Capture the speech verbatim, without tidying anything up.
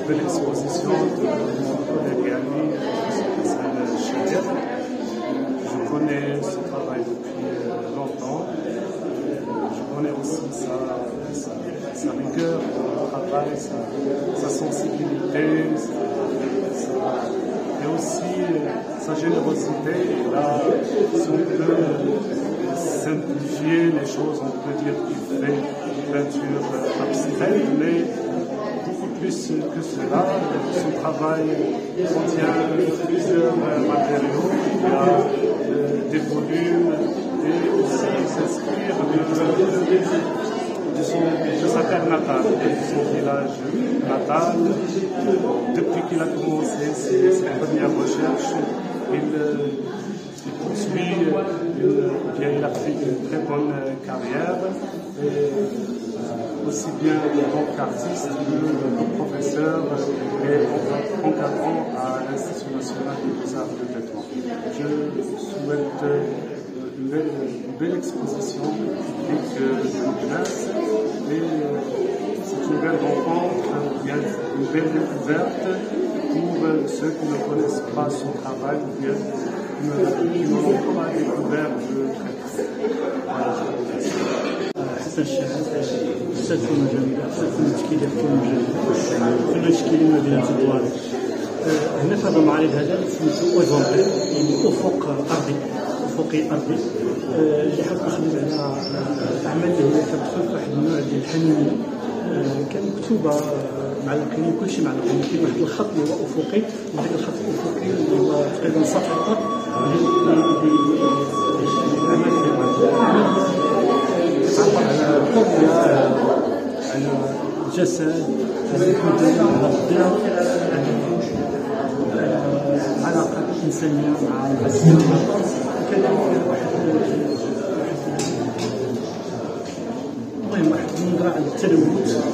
nouvelle exposition de mon collègue et ami Hassan Chader. Je connais ce travail depuis longtemps. Je connais aussi sa, sa, sa rigueur dans le travail, sa, sa sensibilité, sa, sa, et aussi sa générosité. Et là, si on peut simplifier les choses, on peut dire qu'il fait une peinture abstraite, mais beaucoup plus que cela. Son travail contient plusieurs matériaux. Il y a euh, des volumes et aussi s'inspire de, de, son, de sa terre natale, de son village natal. Depuis qu'il a commencé ses, ses premières recherches, il, il poursuit, il, bien, il a fait une très bonne carrière. Et, aussi bien en tant qu'artiste que professeur et encadrant à l'Institut national des arts de vêtements. Je souhaite une belle, une belle exposition publique de classe et c'est une belle rencontre, une belle découverte pour ceux qui ne connaissent pas son travail ou bien qui ne l'ont pas découvert de très près. حسن الشاعر أستاذ فنون جميلة، أستاذ فنون تشكيلية في فنون جميلة، فنون تشكيلي مدينة الدوالي. هنا في هذا المعرض هذا سميتو أوزونتي، يعني أفق أرضي، أفقي أرضي، اللي حاب نخدم على أعمال اللي هي كتدخل في واحد النوع ديال الحنينية، كان مكتوبة معلقين كلشي معلقين، كاين واحد الخط اللي هو أفقي، وهذاك الخط الأفقي اللي هو تقريبا سطح الأعمال اللي تعبر على القدرة على الجسد، على الحدود، على الضياء، على العلاقة الإنسانية مع السماء، وكذلك واحد المهم واحد النظرة على التلوث